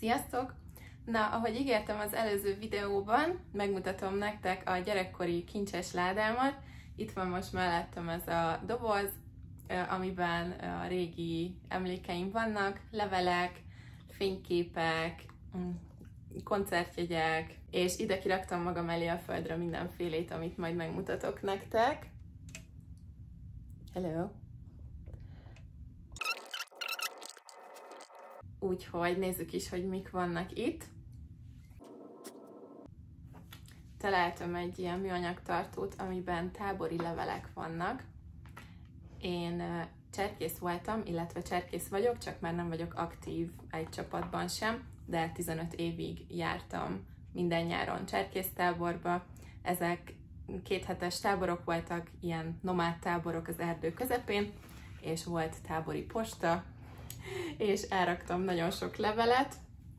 Sziasztok! Na, ahogy ígértem az előző videóban, megmutatom nektek a gyerekkori kincses ládámat. Itt van most mellettem ez a doboz, amiben a régi emlékeim vannak, levelek, fényképek, koncertjegyek, és ide kiraktam magam elé a földre mindenfélét, amit majd megmutatok nektek. Hello! Úgyhogy nézzük is, hogy mik vannak itt. Találtam egy ilyen műanyag tartót, amiben tábori levelek vannak. Én cserkész voltam, illetve cserkész vagyok, csak már nem vagyok aktív egy csapatban sem, de 15 évig jártam minden nyáron cserkésztáborba. Ezek 2 hetes táborok voltak, ilyen nomád táborok az erdő közepén, és volt tábori posta, és elraktam nagyon sok levelet.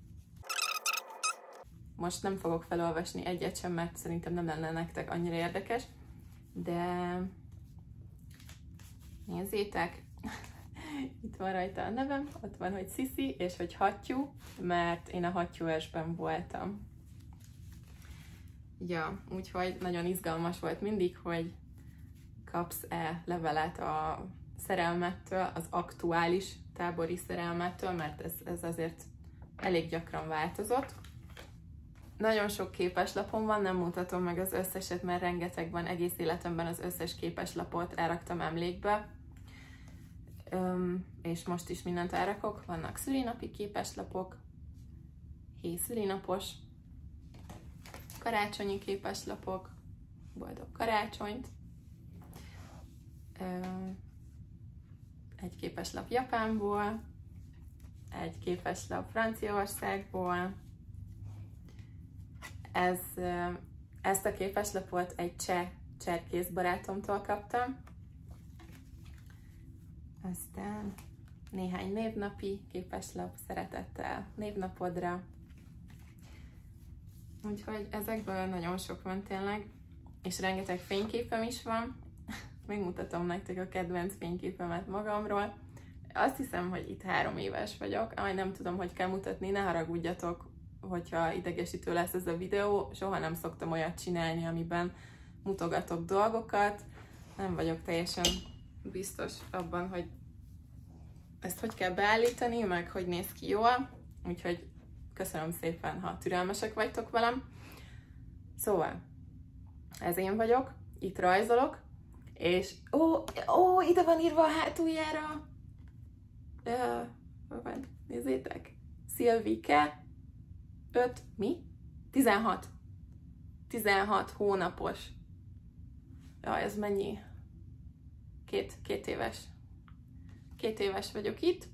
Most nem fogok felolvasni egyet sem, mert szerintem nem lenne nektek annyira érdekes, de nézzétek, itt van rajta a nevem, ott van, hogy Sziszi, és hogy hattyú, mert én a hattyúesben voltam. Ja, úgyhogy nagyon izgalmas volt mindig, hogy kapsz-e levelet a szerelmettől, az aktuális tábori szerelmettől, mert ez azért elég gyakran változott. Nagyon sok képeslapom van, nem mutatom meg az összeset, mert rengeteg van, egész életemben az összes képeslapot elraktam emlékbe. És most is mindent elrakok. Vannak szülinapi képeslapok, szülinapos, karácsonyi képeslapok, boldog karácsonyt, egy képeslap Japánból, egy képeslap Franciaországból. Ezt a képeslapot egy cseh cserkész barátomtól kaptam. Aztán néhány névnapi képeslap, szeretettel névnapodra. Úgyhogy ezekből nagyon sok van tényleg, és rengeteg fényképem is van. Megmutatom nektek a kedvenc fényképemet magamról. Azt hiszem, hogy itt 3 éves vagyok. Nem tudom, hogy kell mutatni, ne haragudjatok, hogyha idegesítő lesz ez a videó. Soha nem szoktam olyat csinálni, amiben mutogatok dolgokat. Nem vagyok teljesen biztos abban, hogy ezt hogy kell beállítani, meg hogy néz ki jól. Úgyhogy köszönöm szépen, ha türelmesek vagytok velem. Szóval, ez én vagyok, itt rajzolok, és ide van írva a hátuljára. Nézzétek. Szilvike 16 hónapos. Ja, ez mennyi? 2 éves. 2 éves vagyok itt.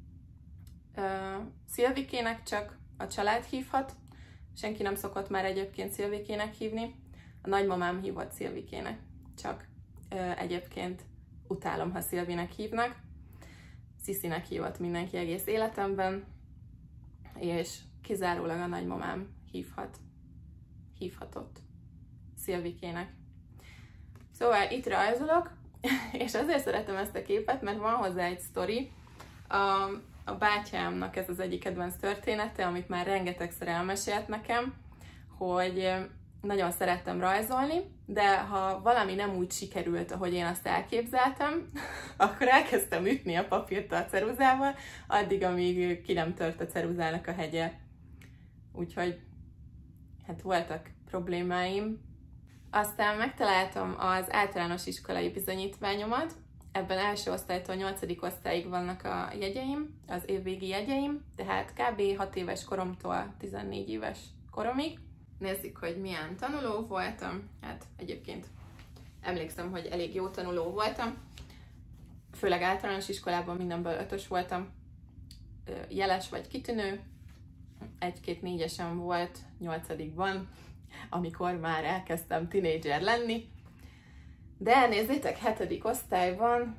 Szilvikének csak a család hívhat. Senki nem szokott már egyébként Szilvikének hívni. A nagymamám hívott Szilvikének. Csak egyébként utálom, ha Szilvinek hívnak. Sziszinek hívott mindenki egész életemben. És kizárólag a nagymamám hívhatott Szilvikének. Szóval itt rajzolok, és azért szeretem ezt a képet, mert van hozzá egy sztori. A bátyámnak ez az egyik kedvenc története, amit már rengetegszer elmesélt nekem, hogy nagyon szerettem rajzolni, de ha valami nem úgy sikerült, ahogy én azt elképzeltem, akkor elkezdtem ütni a papírt a ceruzával, addig, amíg ki nem tört a ceruzának a hegye. Úgyhogy hát voltak problémáim. Aztán megtaláltam az általános iskolai bizonyítványomat. Ebben első osztálytól 8. osztályig vannak a jegyeim, az évvégi jegyeim, tehát kb. 6 éves koromtól 14 éves koromig. Nézzük, hogy milyen tanuló voltam. Hát egyébként emlékszem, hogy elég jó tanuló voltam. Főleg általános iskolában mindenből 5-ös voltam. Jeles vagy kitűnő. 1-2 4-esem volt 8-ban, amikor már elkezdtem tinédzser lenni. De nézzétek, 7. osztályban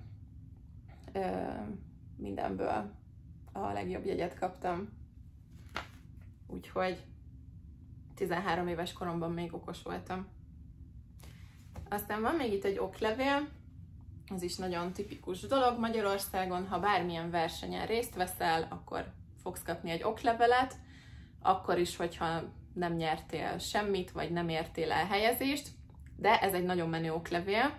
mindenből a legjobb jegyet kaptam. Úgyhogy 13 éves koromban még okos voltam. Aztán van még itt egy oklevél, ez is nagyon tipikus dolog Magyarországon, ha bármilyen versenyen részt veszel, akkor fogsz kapni egy oklevelet. akkor is, hogyha nem nyertél semmit, vagy nem értél el helyezést, de ez egy nagyon menő oklevél.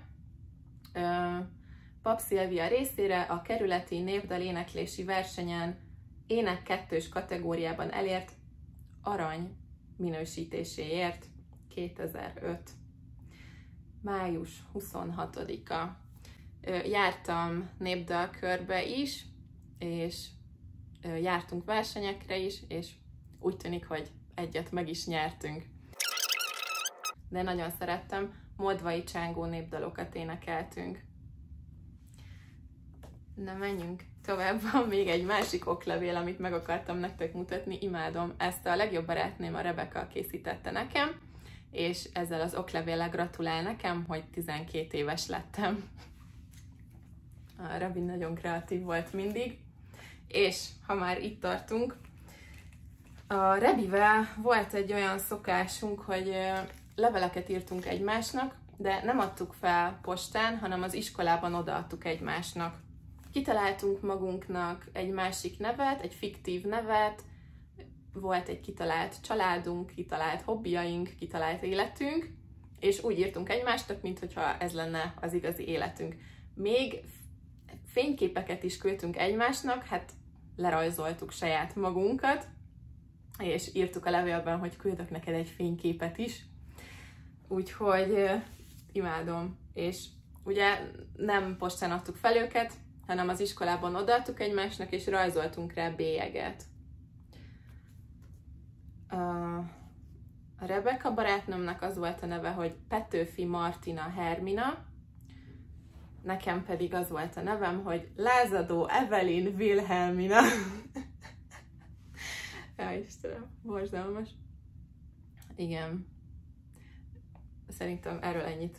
Pap Szilvia részére a kerületi névdal éneklési versenyen ének 2-s kategóriában elért arany minősítéséért 2005. május 26-a. Jártam népdalkörbe is, és jártunk versenyekre is, és úgy tűnik, hogy egyet meg is nyertünk. De nagyon szerettem, moldvai csángó népdalokat énekeltünk. Na, menjünk tovább, van még egy másik oklevél, amit meg akartam nektek mutatni, imádom. Ezt a legjobb barátnőm, a Rebeka készítette nekem, és ezzel az oklevéllel gratulál nekem, hogy 12 éves lettem. A Rebi nagyon kreatív volt mindig, és ha már itt tartunk, a Rebivel volt egy olyan szokásunk, hogy leveleket írtunk egymásnak, de nem adtuk fel postán, hanem az iskolában odaadtuk egymásnak. Kitaláltunk magunknak egy másik nevet, egy fiktív nevet, volt egy kitalált családunk, kitalált hobbiaink, kitalált életünk, és úgy írtunk egymásnak, mintha ez lenne az igazi életünk. Még fényképeket is küldtünk egymásnak, hát lerajzoltuk saját magunkat, és írtuk a levélben, hogy küldök neked egy fényképet is. Úgyhogy imádom. És ugye nem postán adtuk fel őket, hanem az iskolában odaadtuk egymásnak, és rajzoltunk rá bélyeget. A Rebeka barátnőmnek az volt a neve, hogy Petőfi Martina Hermina, nekem pedig az volt a nevem, hogy Lázadó Evelyn Wilhelmina. Ja, Istenem, borzalmas. Igen. Szerintem erről ennyit.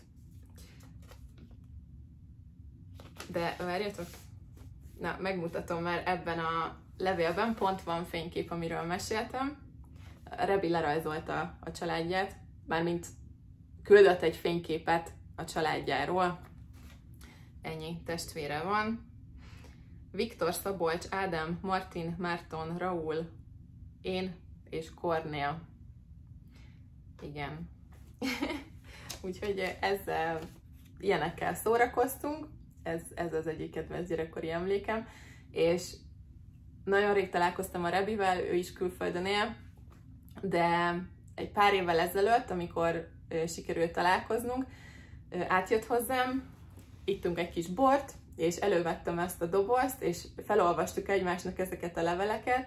De várjatok. Na, megmutatom, mert ebben a levélben pont van fénykép, amiről meséltem. Rebi lerajzolta a családját, mármint küldött egy fényképet a családjáról. Ennyi testvére van. Viktor, Szabolcs, Ádám, Martin, Márton, Raúl, én és Kornél. Igen. Úgyhogy ezzel, ilyenekkel szórakoztunk. Ez az egyik kedvenc gyerekkori emlékem. És nagyon rég találkoztam a Rebivel, ő is külföldön él, de egy pár évvel ezelőtt, amikor sikerült találkoznunk, átjött hozzám, ittunk egy kis bort, és elővettem ezt a dobozt, és felolvastuk egymásnak ezeket a leveleket.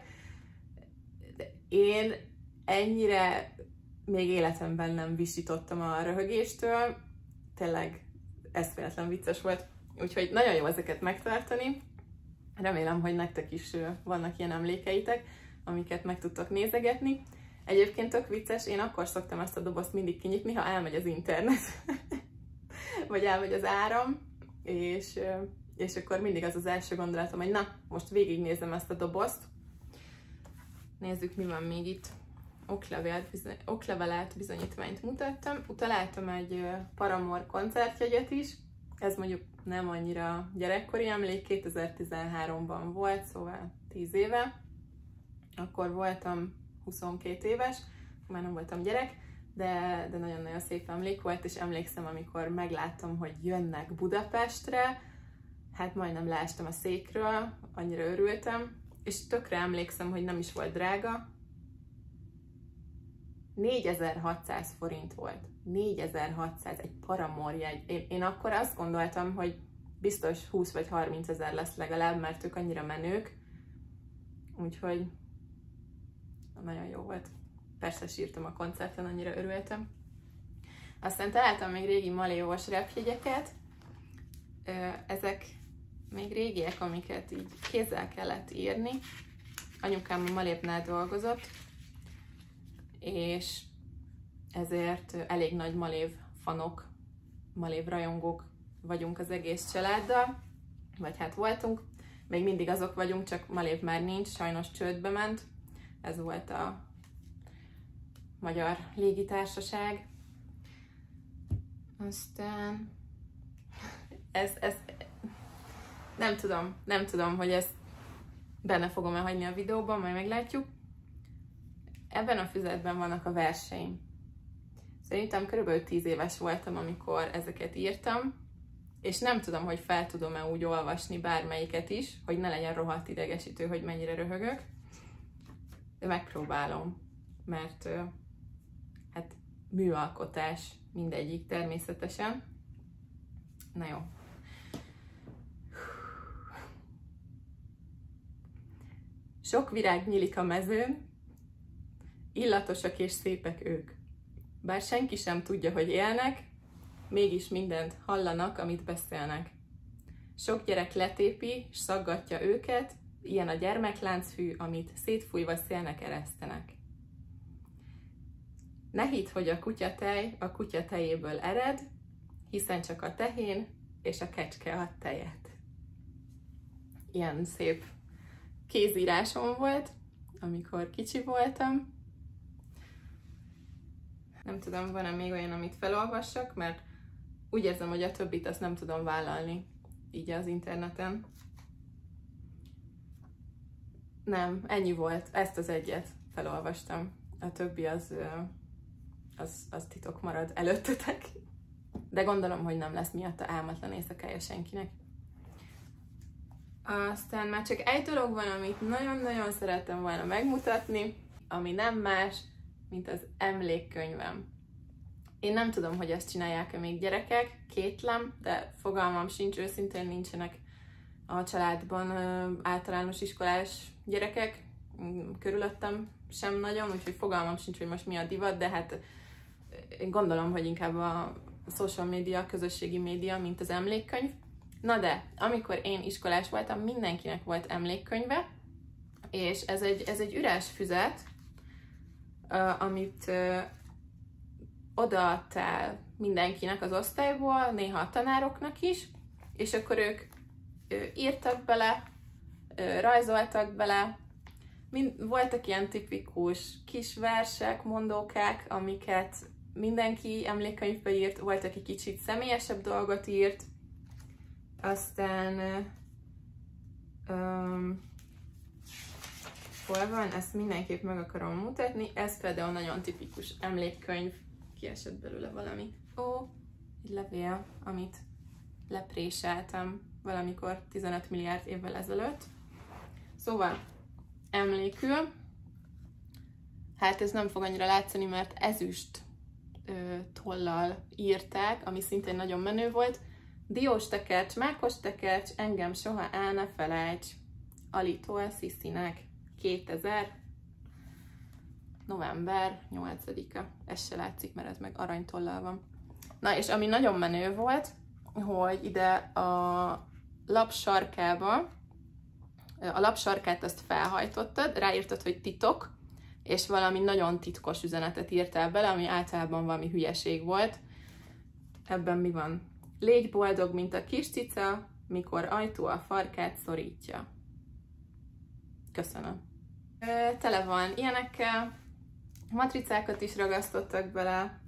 Én ennyire még életemben nem visítottam a röhögéstől, tényleg eszméletlen vicces volt, úgyhogy nagyon jó ezeket megtartani. Remélem, hogy nektek is vannak ilyen emlékeitek, amiket meg tudtok nézegetni. Egyébként tök vicces, én akkor szoktam ezt a dobozt mindig kinyitni, ha elmegy az internet, vagy elmegy az áram, és akkor mindig az első gondolatom, hogy na, most végignézem ezt a dobozt. Nézzük, mi van még itt. Oklevelet, bizonyítványt mutattam. Utaláltam egy Paramore koncertjegyet is. Ez mondjuk nem annyira gyerekkori emlék, 2013-ban volt, szóval 10 éve. Akkor voltam 22 éves, már nem voltam gyerek, de nagyon-nagyon szép emlék volt, és emlékszem, amikor megláttam, hogy jönnek Budapestre, hát majdnem leestem a székről, annyira örültem, és tökre emlékszem, hogy nem is volt drága. 4600 forint volt. 4600, egy Paramore jegy. Én akkor azt gondoltam, hogy biztos 20 vagy 30 ezer lesz legalább, mert ők annyira menők. Úgyhogy nagyon jó volt. Persze sírtam a koncerten, annyira örültem. Aztán találtam még régi malévos repjegyeket. Ezek még régiek, amiket így kézzel kellett írni. Anyukám a Malépnál dolgozott, és ezért elég nagy Malév fanok, Malév rajongók vagyunk az egész családdal, vagy hát voltunk. Még mindig azok vagyunk, csak Malév már nincs, sajnos csődbe ment. Ez volt a Magyar Légitársaság. Aztán nem tudom, hogy ezt benne fogom-e hagyni a videóban, majd meglátjuk. Ebben a füzetben vannak a verseim. Szerintem körülbelül 10 éves voltam, amikor ezeket írtam, és nem tudom, hogy fel tudom-e úgy olvasni bármelyiket is, hogy ne legyen rohadt idegesítő, hogy mennyire röhögök. De megpróbálom, mert hát műalkotás mindegyik természetesen. Na jó. Sok virág nyílik a mezőn, illatosak és szépek ők. Bár senki sem tudja, hogy élnek, mégis mindent hallanak, amit beszélnek. Sok gyerek letépi, s szaggatja őket, ilyen a gyermekláncfű, amit szétfújva szélnek eresztenek. Ne hidd, hogy a kutyatej a kutya tejéből ered, hiszen csak a tehén és a kecske ad tejet. Ilyen szép kézírásom volt, amikor kicsi voltam. Nem tudom, van-e még olyan, amit felolvassak, mert úgy érzem, hogy a többit azt nem tudom vállalni így az interneten. Nem, ennyi volt. Ezt az egyet felolvastam. A többi az titok marad előttetek. De gondolom, hogy nem lesz miatta álmatlan éjszakája senkinek. Aztán már csak egy dolog van, amit nagyon-nagyon szerettem volna megmutatni, ami nem más, mint az emlékkönyvem. Én nem tudom, hogy ezt csinálják-e még gyerekek, kétlem, de fogalmam sincs, őszintén nincsenek a családban általános iskolás gyerekek, körülöttem sem nagyon, úgyhogy fogalmam sincs, hogy most mi a divat, de hát én gondolom, hogy inkább a social media, közösségi média, mint az emlékkönyv. Na de, amikor én iskolás voltam, mindenkinek volt emlékkönyve, és ez egy üres füzet, amit odaadtál mindenkinek az osztályból, néha a tanároknak is, és akkor ők írtak bele, rajzoltak bele, voltak ilyen tipikus kis versek, mondókák, amiket mindenki emlékkönyvbe írt, volt, aki kicsit személyesebb dolgot írt, aztán hol van? Ezt mindenképp meg akarom mutatni. Ez például nagyon tipikus emlékkönyv. Kiesett belőle valami. Egy levél, amit lepréseltem valamikor 15 milliárd évvel ezelőtt. Szóval, emlékül. Hát ez nem fog annyira látszani, mert ezüst tollal írták, ami szintén nagyon menő volt. Diós tekercs, mákos tekercs, engem soha el ne felejts. Alitól Sziszinek. 2000. november 8-a. Ez se látszik, mert ez meg aranytollal van. Na, és ami nagyon menő volt, hogy ide a lap sarkába, a lap sarkát azt felhajtottad, ráírtad, hogy titok, és valami nagyon titkos üzenetet írtál bele, ami általában valami hülyeség volt. Ebben mi van? Légy boldog, mint a kis cica, mikor ajtó a farkát szorítja. Köszönöm. Tele van ilyenekkel, matricákat is ragasztottak bele.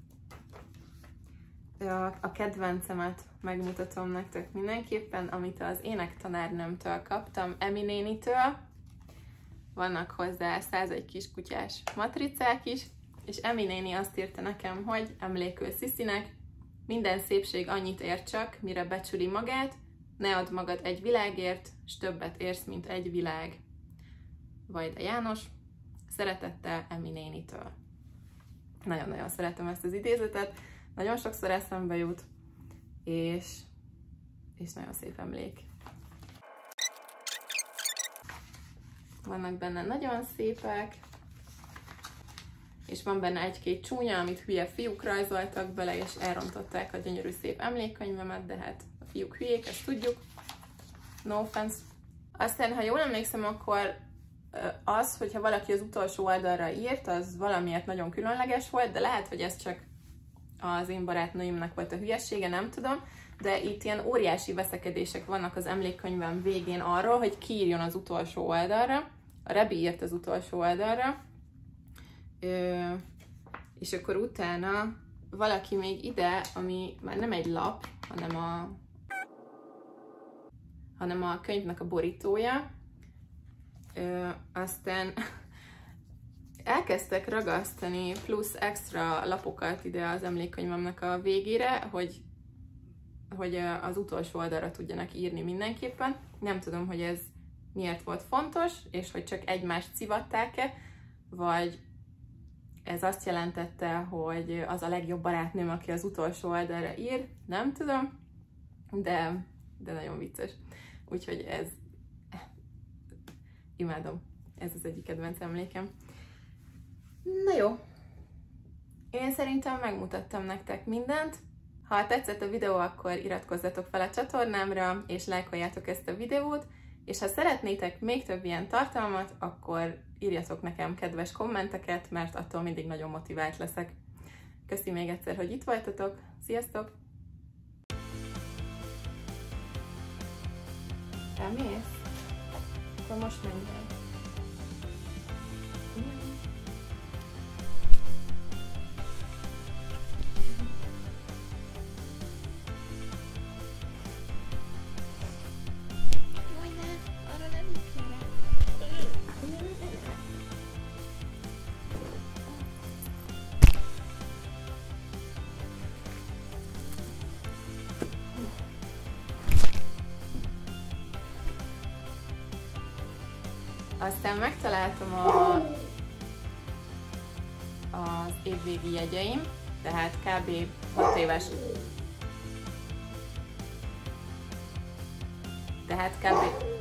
A kedvencemet megmutatom nektek mindenképpen, amit az énektanárnőmtől kaptam, Emi nénitől. Vannak hozzá 101 kiskutyás matricák is, és Emi néni azt írta nekem, hogy emlékül Sziszinek, minden szépség annyit ér csak, mire becsüli magát, ne add magad egy világért, s többet érsz, mint egy világ. Vajda János, szeretettel Emi nénitől. Nagyon-nagyon szeretem ezt az idézetet, nagyon sokszor eszembe jut, és nagyon szép emlék. Vannak benne nagyon szépek, és van benne egy-két csúnya, amit hülye fiúk rajzoltak bele, és elrontották a gyönyörű szép emlékkönyvemet, de hát a fiúk hülyék, ezt tudjuk. No offense. Aztán, ha jól emlékszem, akkor az, hogyha valaki az utolsó oldalra írt, az valamiért nagyon különleges volt, de lehet, hogy ez csak az én barátnőimnek volt a hülyessége, nem tudom, de itt ilyen óriási veszekedések vannak az emlékkönyvem végén arról, hogy ki írjon az utolsó oldalra. A Rebi írt az utolsó oldalra, és akkor utána valaki még ide, ami már nem egy lap, hanem a könyvnek a borítója. Aztán elkezdtek ragasztani plusz extra lapokat ide az emlékkönyvemnek a végére, hogy az utolsó oldalra tudjanak írni mindenképpen. Nem tudom, hogy ez miért volt fontos, és hogy csak egymást civatták-e, vagy ez azt jelentette, hogy az a legjobb barátnőm, aki az utolsó oldalra ír, nem tudom, de nagyon vicces. Úgyhogy ez imádom. Ez az egyik kedvenc emlékem. Na jó. Én szerintem megmutattam nektek mindent. Ha tetszett a videó, akkor iratkozzatok fel a csatornámra, és lájkoljátok ezt a videót, és ha szeretnétek még több ilyen tartalmat, akkor írjatok nekem kedves kommenteket, mert attól mindig nagyon motivált leszek. Köszi még egyszer, hogy itt voltatok. Sziasztok! Elmész? Akkor most menj el. Aztán megtaláltam az évvégi jegyeim, tehát kb. 6 éves. Tehát kb.